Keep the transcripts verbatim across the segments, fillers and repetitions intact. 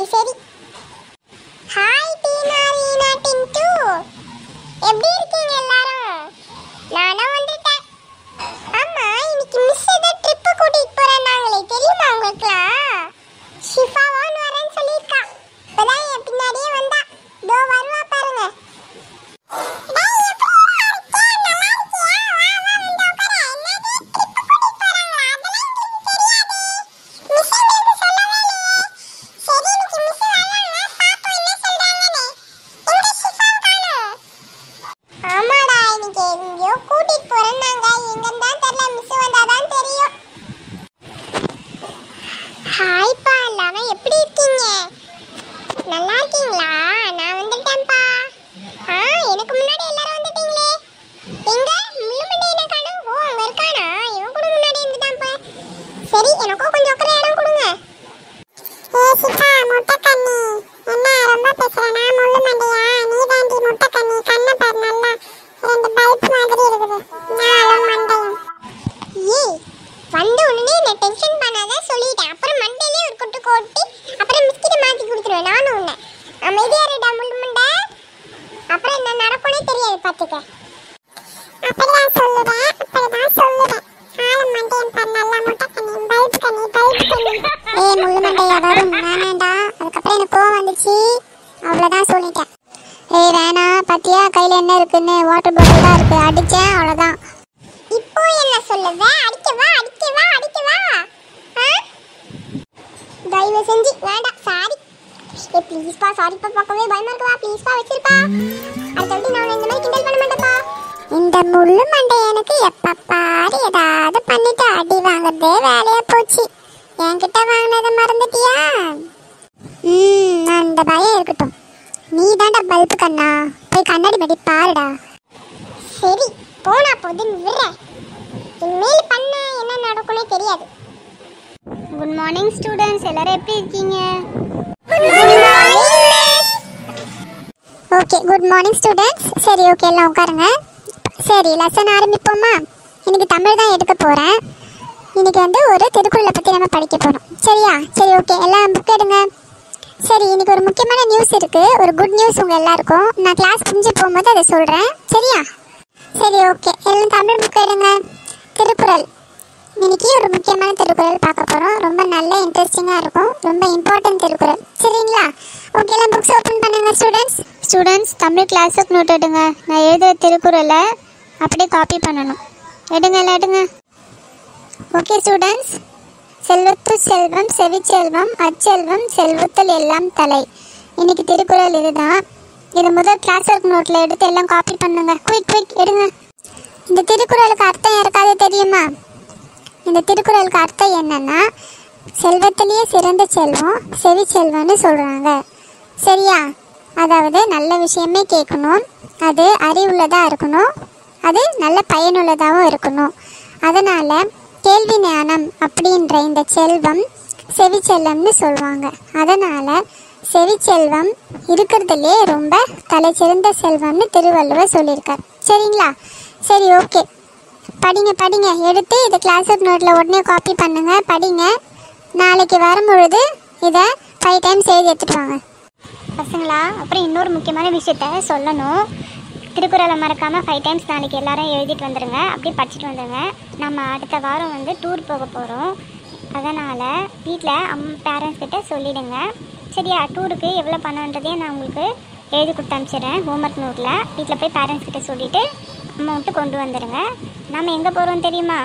சரி. ஹாய் டீனா, ரீனா, டின்டு. எப்படி இருக்கீங்க எல்லாரும்? நானும் வந்துட்டேன். ஆமா, இன்னைக்கு மிஸ் ஏதோ ட்ரிப் கூட்டிட்டு போறாங்களே, தெரியுமா உங்களுக்குலாம்? ஷிஃபாவான் வரேன்னு சொல்லிருக்கா. இப்பதான் என் பின்னாடியே வந்தா. இதோ வருவா பாருங்க. ஹாய்ப்பா, எல்லாரும் எப்படி இருக்கீங்க? நல்லா இருக்கீங்களா? நான் வந்துட்டேன்ப்பா. ஆ, எனக்கு முன்னாடி எல்லாரும் வந்துட்டீங்களே. எங்க முள்ளுமண்டி என்ன காணோம்? ஓ, அங்க இருக்கானா? இவன் கூட முன்னாடி வந்துட்டான்ப்பா. சரி, எனக்கும் கொஞ்சம் உட்கார இடம் கொடுங்க. ஏ சிப்பா, முட்டை கண்ணி, என்ன ரொம்ப பேசுறேனா? முள்ளுமண்டியா? நீ தாண்டி முட்டை கண்ணி. கண்ணை பாரு, நல்லா ரெண்டு பல்ப் மாதிரி இருக்குது. நாலும் மண்டையும். ஏய், வந்த உடனே நான் டென்ஷன் பண்ணாத சொல்லிட்டேன். அப்புறம் மண்டையிலே ஒரு கொட்டு கொட்டி அப்புறம் மிஸ்கிட்ட மாத்தி கொடுத்துருவேன். நானும் உன்னை அமைதியா இருடா முள்ளுமண்டை. அப்புறம் என்ன நடக்கும்னே தெரியாது பாத்துக்க. அப்படிதான் சொல்லுவேன், அப்படிதான் சொல்லுவேன். ஆளும் மண்டையன் பாரு, நல்லா முட்டை கண்ணி, பல்ப் கண்ணி, பல்ப் கண்ணி. ஏய் முள்ளுமண்டையா, வரும் வேணாண்டா. அதுக்கப்புறம் எனக்கு கோவம் வந்துச்சு, அவ்வளவுதான் சொல்லிட்டேன். ஏய் வேணாம், பத்தியா கையில என்ன இருக்குன்னு? வாட்டர் பாட்டில் தான் இருக்கு, அடிச்சேன் அவ்வளவுதான். இப்போ என்ன சொல்லுவ? அடிக்கவா அடிக்கவா அடிக்கவா? தயவு செஞ்சு வேண்டாம், சாரி. ஏ ப்ளீஸ் பா, சாரி பா, பார்க்கவே பயமா இருக்குவா. ப்ளீஸ் பா, வச்சிருப்பா. அடுத்தது நான் இந்த மாதிரி கிண்டல் பண்ண மாட்டேப்பா. இந்த முள்ளு மண்டை எனக்கு எப்ப பாரு ஏதாவது பண்ணிட்டு அடி வாங்குறதே வேலையா போச்சு. என்கிட்ட வாங்கினதை மறந்துட்டியா? ம், அந்த பயம் இருக்கட்டும். நீ தாண்டா பல்பு கண்ணா, போய் கண்ணாடி படி பாருடா. சரி, போனா போதுன்னு விடுறேன். இனிமேல் பண்ண என்ன நடக்கும்னே தெரியாது. குட் மார்னிங் ஸ்டூடெண்ட்ஸ், எல்லாரும் எப்படி இருக்கீங்க? Okay, good morning students. சரி, ஓகே, எல்லாம் உட்காருங்க. சரி, லெசன் ஆரம்பிப்போமா? இன்னைக்கு தமிழ் தான் எடுக்க போகிறேன். இன்னைக்கு வந்து ஒரு திருக்குறளை பற்றி நம்ம படிக்க போகிறோம். சரியா? சரி, ஓகே, எல்லாம் புக் எடுங்க. சரி, இன்னைக்கு ஒரு முக்கியமான நியூஸ் இருக்குது, ஒரு குட் நியூஸ் உங்கள் எல்லாருக்கும். நான் கிளாஸ் முடிஞ்சு போகும்போது அதை சொல்கிறேன். சரியா? சரி, ஓகே, எல்லாம் தமிழ் புக் எடுங்க. திருக்குறள். இன்னைக்கு ஒரு முக்கியமான திருக்குறள் பார்க்க போகிறோம். ரொம்ப நல்ல இன்ட்ரெஸ்டிங்காக இருக்கும், ரொம்ப இம்பார்ட்டன்ட் திருக்குறள். சரிங்களா? ஓகே, எல்லாம் புக்ஸ் ஓப்பன் பண்ணுங்க ஸ்டூடெண்ட்ஸ். ஸ்டூடெண்ட்ஸ், தமிழ் கிளாஸுக்கு நோட் எடுங்க. நான் எழுதுகிற திருக்குறளை அப்படியே காப்பி பண்ணணும். எடுங்க, எல்லாம் எடுங்க. ஓகே ஸ்டூடெண்ட்ஸ், செல்வத்து செல்வம் செவிச்செல்வம் அச்செல்வம் செல்வத்தில் எல்லாம் தலை. இன்னைக்கு திருக்குறள் இதுதான். இதை முதல் கிளாஸ் ஒர்க் நோட்டில் எடுத்து எல்லாம் காப்பி பண்ணுங்க. குயிக் குயிக் எடுங்க. இந்த திருக்குறளுக்கு அர்த்தம் யாருக்காவது தெரியுமா? இந்த திருக்குறளுக்கு அர்த்தம் என்னன்னா, செல்வத்திலேயே சிறந்த செல்வம் செவி செல்வம்னு சொல்கிறாங்க. சரியா? அதாவது நல்ல விஷயமே கேட்கணும், அது அறிவுள்ளதாக இருக்கணும், அது நல்ல பயனுள்ளதாகவும் இருக்கணும். அதனால் கேள்வி ஞானம் அப்படின்ற இந்த செல்வம் செவி செல்வம்னு சொல்லுவாங்க. அதனால் செவி செல்வம் இருக்கிறதுலே ரொம்ப தலை சிறந்த செல்வம்னு திருவள்ளுவர் சொல்லியிருக்கார். சரிங்களா? சரி, ஓகே, படிங்க படிங்க. எடுத்து இதை கிளாஸ் ஒர்க் நோட்டில் உடனே காப்பி பண்ணுங்க, படிங்க. நாளைக்கு வரும்பொழுது இதை ஃபைவ் டைம்ஸ் எழுதி எடுத்துட்டு வாங்க பசங்களா. அப்புறம் இன்னொரு முக்கியமான விஷயத்த சொல்லணும். திருக்குறளை மறக்காமல் ஃபைவ் டைம்ஸ் நாளைக்கு எல்லாரும் எழுதிட்டு வந்துடுங்க, அப்படியே படிச்சுட்டு வந்துடுங்க. நம்ம அடுத்த வாரம் வந்து டூர் போக போகிறோம். அதனால் வீட்டில் அம் பேரண்ட்ஸ் கிட்ட சொல்லிவிடுங்க. சரியா? டூருக்கு எவ்வளோ பணன்றதையும் நான் உங்களுக்கு எழுதி கொடுத்து அனுப்பிச்சிடுறேன் ஹோம்ஒர்க் நோட்டில். வீட்டில் போய் பேரண்ட்ஸ் கிட்ட சொல்லிவிட்டு அமௌண்ட்டு கொண்டு வந்துடுங்க. நம்ம எங்கே போகிறோம் தெரியுமா?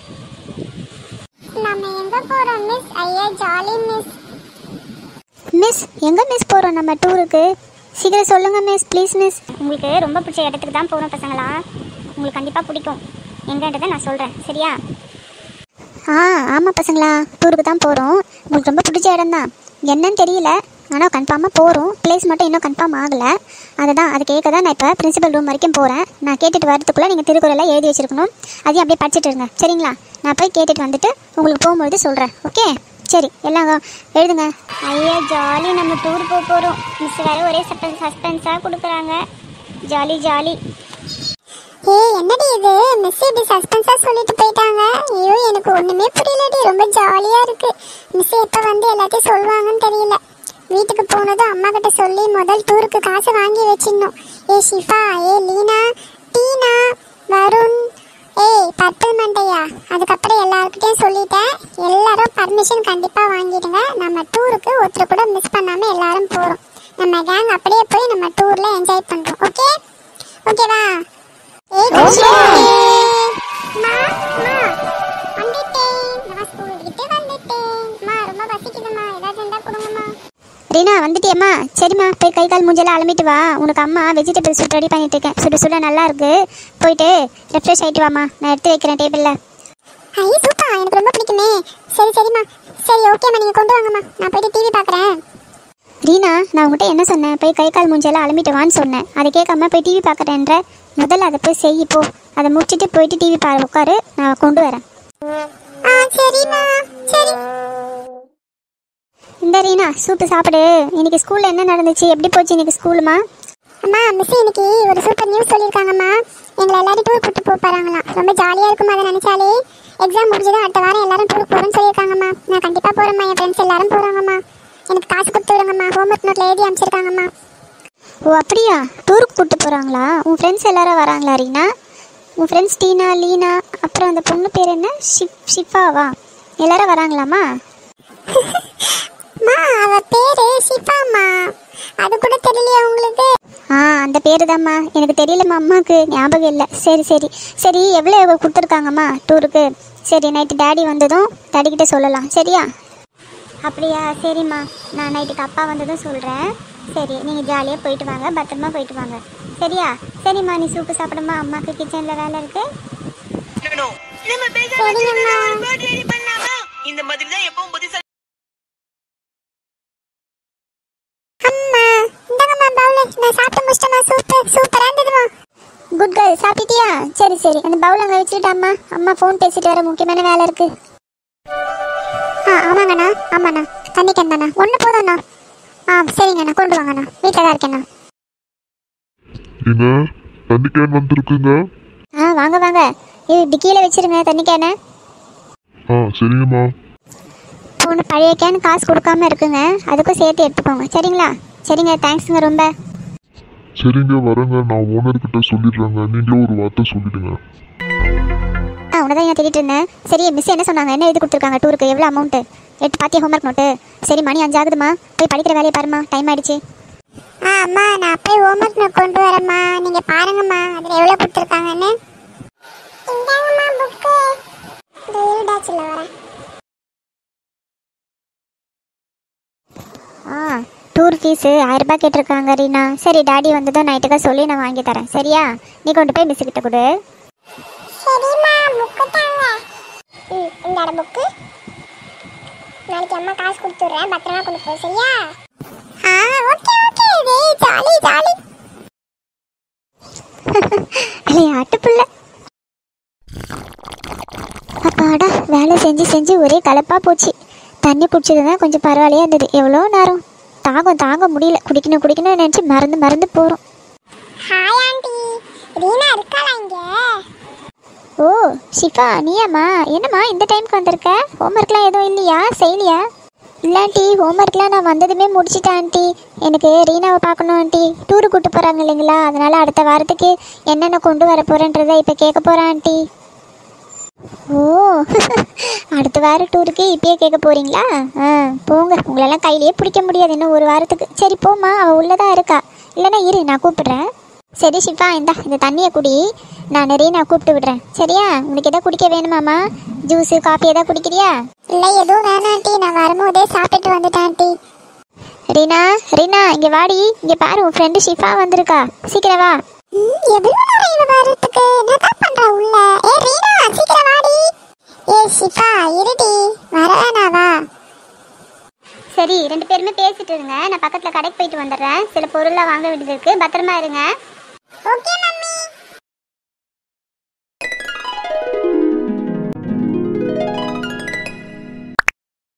நம்ம எங்கே போகிறோம் மிஸ்? ஐயா ஜாலி மிஸ். மிஸ், எங்கே மிஸ் போகிறோம் நம்ம டூருக்கு? சீக்கிரம் சொல்லுங்கள் மிஸ், ப்ளீஸ் மிஸ். உங்களுக்கு ரொம்ப பிடிச்ச இடத்துக்கு தான் போகிறோம் பசங்களா. உங்களுக்கு கண்டிப்பாக பிடிக்கும். எங்கன்றதை நான் சொல்கிறேன். சரியா? ஆ ஆமாம் பசங்களா, டூருக்கு தான் போகிறோம். உங்களுக்கு ரொம்ப பிடிச்ச இடம் தான். என்னன்னு தெரியல, ஆனால் கன்ஃபார்மாக போகிறோம். பிளேஸ் மட்டும் இன்னும் கன்ஃபார்ம் ஆகலை. அதுதான், அது கேட்க தான் நான் இப்போ பிரின்சிபல் ரூம் வரைக்கும் போகிறேன். நான் கேட்டுட்டு வரதுக்குள்ளே நீங்கள் திருக்குறளை எழுதி வச்சுருக்கணும். அதையும் அப்படியே படிச்சுட்டு இருங்க. சரிங்களா? நான் போய் கேட்டுட்டு வந்துட்டு உங்களுக்கு போகும்போது சொல்கிறேன். ஓகே? சரி, எல்லாம் எழுதுங்க. ஐயா ஜாலி, நம்ம டூர் போக போகிறோம். மிஸ் வேறு ஒரே சஸ்பென்ஸ் சஸ்பென்ஸாக கொடுக்குறாங்க. Jolly jolly. ஏய் என்னடி இது, மிஸ் இப்படி சஸ்பென்ஸா சொல்லிட்டு போயிட்டாங்க. ஐயோ எனக்கு ஒண்ணுமே புரியலடி, ரொம்ப ஜாலியா இருக்கு. மிஸ் எப்ப வந்து எல்லாத்தையும் சொல்வாங்கன்னு தெரியல. வீட்டுக்கு போனதும் அம்மா கிட்ட சொல்லி முதல் டூருக்கு காசு வாங்கி வச்சிடணும். ஏ ஷிஃபா, ஏ லீனா, டீனா, வருண், ஏய் பர்பிள் மண்டையா, அதுக்கப்புறம் எல்லாருக்கிட்டையும் சொல்லிட்டேன். எல்லாரும் பர்மிஷன் கண்டிப்பா வாங்கிடுங்க. நம்ம டூருக்கு ஒருத்தர் கூட மிஸ் பண்ணாம எல்லாரும் போறோம். நம்ம கேங் அப்படியே போய் நம்ம டூர்ல என்ஜாய் பண்றோம். ஓகே ஓகேவா? ஏய் கஷே மா மா வந்துட்டேன். நான் ஸ்கூல் விட்டு வந்துட்டேன். மா ரொம்ப பசிக்குதுமா, ஏதாவது இருந்தா கொடுங்கம்மா. ரீனா வந்துட்டியம்மா? சரிம்மா, போய் கை கால் மூஞ்செல்லாம் அலம்பிட்டு வா. உனக்கு அம்மா வெஜிடபிள் சூப் ரெடி பண்ணிட்டு இருக்கேன். சுட சுட நல்லா இருக்கு. போயிட்டு ரெஃப்ரெஷ் ஆயிட்டு வாமா, நான் எடுத்து வைக்கிறேன் டேபிள்ல. ஐ சூப்பா, எனக்கு ரொம்ப பிடிக்குமே. சரி சரிம்மா, சரி ஓகேம்மா, நீங்க கொண்டு வாங்கம்மா, நான் போயிட்டு டிவி பார்க்குறேன். ரீனா, நான் உங்கள்கிட்ட என்ன சொன்னேன்? போய் கை கால் மூஞ்செல்லாம் அலம்பிட்டு வான்னு சொன்னேன். அதை கேட்காம போய் டிவி பார்க்குறேன்ற. முதல்ல அதை போய் செய். போ, அதை முடிச்சுட்டு போயிட்டு டிவி பாரு, உட்காரு, நான் கொண்டு வரேன். ஆ சரிம்மா, சரி. இந்த ரீனா, சூப்பு சாப்பிடு. இன்னைக்கு ஸ்கூல்ல என்ன நடந்துச்சு? எப்படி போச்சு இன்னைக்கு ஸ்கூலுமா? அம்மா, மிஸ் இன்னைக்கு ஒரு சூப்பர் நியூஸ் சொல்லியிருக்காங்கம்மா. எங்களை எல்லாரும் டூர் கூட்டு போக போறாங்களாம். ரொம்ப ஜாலியா இருக்குமா அதை நினைச்சாலே. எக்ஸாம் முடிஞ்சதும் அடுத்த வாரம் எல்லாரும் டூர் போறோம்னு சொல்லியிருக்காங்கம்மா. நான் கண்டிப்பா போறேம்மா. என் ஃப்ரெண்ட்ஸ் எல்லாரும் போறாங்கம்மா. எனக்கு காசு கொடுத்து விடுங்கம்மா. ஹோம்ஒர்க் நோட்ல எழுதி அனுப்பிச்சிருக்காங்கம்மா. ஓ அப்படியா? டூருக்கு கூப்பிட்டு போகிறாங்களா? உன் ஃப்ரெண்ட்ஸ் எல்லாரும் வராங்களா ரீனா? உன் ஃப்ரெண்ட்ஸ் டீனா, லீனா, அப்புறம் அந்த பொண்ணு பேர் என்ன, ஷிப் ஷிஃபாவா? எல்லாரும் வராங்களாம்மா? மா, அவ பேரு ஷிஃபாம்மா. அது கூட தெரியலையா உங்களுக்கு? ஆ, அந்த பேரு தான்மா. எனக்கு தெரியலம்மா, அம்மாவுக்கு ஞாபகம் இல்லை. சரி சரி சரி, எவ்வளோ கொடுத்துருக்காங்கம்மா டூருக்கு? சரி, நைட்டு டேடி வந்ததும் டேடிக்கிட்ட சொல்லலாம். சரியா? அப்படியா? சரிம்மா, நான் நைட்டுக்கு அப்பா வந்ததும் சொல்கிறேன். சரி, நீங்கள் ஜாலியாக போயிட்டு வாங்க, பத்திரமா போயிட்டு வாங்க. சரியா? சரிம்மா, நீ சூப்பு சாப்பிடுமா, அம்மாவுக்கு கிச்சனில் வேலை இருக்கு. இந்த மாதிரி தான் எப்பவும் புத்திசாலி. அம்மா, இந்தங்கம்மா பவுல். நான் சாப்பிட்டு முடிச்சிட்டேன். சூப்பர் சூப்பரா இருந்ததுமா. குட் கேர்ள், சாப்பிட்டியா? சரி சரி, அந்த பவுல் அங்கே வச்சுக்கிட்டு அம்மா அம்மா ஃபோன் பேசிட்டு வர, முக்கியமான வேலை இருக்கு. ஆ ஆமாங்கண்ணா, ஆமாண்ணா. தண்ணி கேன்தாண்ணா? ஒன்று போதும்ண்ணா. ஆ சரிங்கண்ணா, கொண்டு வாங்கண்ணா. வீட்டில் தான் இருக்கேண்ணா. என்ன தண்ணி கேன் வந்திருக்குங்க? ஆ வாங்க வாங்க, இது இப்படி கீழே வச்சிருங்க தண்ணி கேனை. ஆ சரிங்கம்மா. ஒன்று பழைய கேன் காசு கொடுக்காம இருக்குங்க, அதுக்கும் சேர்த்து எடுத்துக்கோங்க. சரிங்களா? சரிங்க, தேங்க்ஸுங்க ரொம்ப. சரிங்க, வரேங்க. நான் ஓனர்கிட்ட சொல்லிடுறேங்க. நீங்களும் ஒரு வார்த்தை சொல்லிடுங்க. ஆ உனதான் நான் தேடிட்டு இருந்தேன். சரி, மிஸ் என்ன சொன்னாங்க? என்ன எழுதி கொடுத்துருக்காங்க டூருக்கு? எவ்வளோ அமௌண்ட்டு? எடுத்து பார்த்தியா ஹோம்ஒர்க் நோட்டு? சரி, மணி அஞ்சாகுதுமா, போய் படிக்கிற வேலையை பாருமா, டைம் ஆயிடுச்சு. ஆ அம்மா, நான் போய் ஹோம்ஒர்க் நோட் கொண்டு வரேம்மா. நீங்கள் பாருங்கம்மா, அதில் எவ்வளோ கொடுத்துருக்காங்கன்னு. இந்தாங்கம்மா புக்கு. இந்த இருடாச்சில் வரேன். ஆ டூர் ஃபீஸு ஆயிரம் ரூபாய் கேட்டிருக்காங்க ரீனா. சரி, டாடி வந்ததும் நைட்டுக்கா சொல்லி நான் வாங்கி தரேன். சரியா? நீ கொண்டு போய் மிஸ் கிட்ட கொடு. சரிம்மா, புக்கு தாங்க. ம், இந்தாட புக்கு. நாளைக்கு அம்மா காசு கொடுத்துட்றேன், பத்திரமா கொண்டு போ. சரியா? ஆ ஓகே ஓகே. டேய் ஜாலி ஜாலி. விளையாட்டு பிள்ளை. அப்பாடா, வேலை செஞ்சு செஞ்சு ஒரே கலப்பாக போச்சு. தண்ணி குடிச்சதுன்னா கொஞ்சம் பரவாயில்லையா இருந்தது. எவ்வளோ நேரம் தாகம் தாங்க முடியல. குடிக்கணும் குடிக்கணும்னு நினச்சி மறந்து மறந்து போகிறோம். ஹாய் ஆண்டி, ரீனா இருக்காளா இங்க? ஓ ஷிஃபா, நீயாம்மா? என்னம்மா இந்த டைமுக்கு வந்திருக்க? ஹோம்ஒர்க்லாம் எதுவும் இல்லையா? செய்யலையா? இல்லை ஆண்டி, ஹோம்ஒர்க்லாம் நான் வந்ததுமே முடிச்சிட்டேன் ஆண்டி. எனக்கு ரீனாவை பார்க்கணும் ஆண்டி. டூரு கூப்பிட்டு போகிறாங்க இல்லைங்களா, அதனால் அடுத்த வாரத்துக்கு என்னென்ன கொண்டு வர போகிறேன்றதை இப்போ கேட்க போகிறேன் ஆண்டி. ஓ அடுத்த வாரம் டூருக்கு இப்பயே கேட்க போகிறீங்களா? ஆ போங்க, உங்களெல்லாம் கையிலேயே பிடிக்க முடியாது இன்னும் ஒரு வாரத்துக்கு. சரி போம்மா, அவள் உள்ளதான் இருக்கா. இல்லைன்னா இரு, நான் கூப்பிடுறேன். சரி ஷிஃபா, இந்தா இந்த தண்ணியை குடி. நான் நிறைய நான் கூப்பிட்டு விடுறேன். சரியா? உனக்கு எதாவது குடிக்க வேணுமாம்மா? ஜூஸு காஃபி எதாவது குடிக்கிறியா? இல்லை எதுவும் வேணாம் ஆண்டி, நான் வரும்போதே சாப்பிட்டுட்டு வந்துட்டேன் ஆண்டி. ரீனா, ரீனா இங்கே வாடி. இங்கே பாரு, உன் ஃப்ரெண்டு ஷிஃபா வந்திருக்கா. சீக்கிரம் வா. எவ்வளோ நேரம் இவ வரதுக்கு? என்னதான் பண்றா உள்ள? ஏ ரீனா, சீக்கிரம் வாடி. ஏ ஷிஃபா, இருடி, வர வேணாவா? சரி, ரெண்டு பேருமே பேசிட்டு இருங்க. நான் பக்கத்தில் கடைக்கு போயிட்டு வந்துடுறேன். சில பொருள்லாம் வாங்க வேண்டியது இருக்குது. பத்திரமா இருங்க. Okay mummy.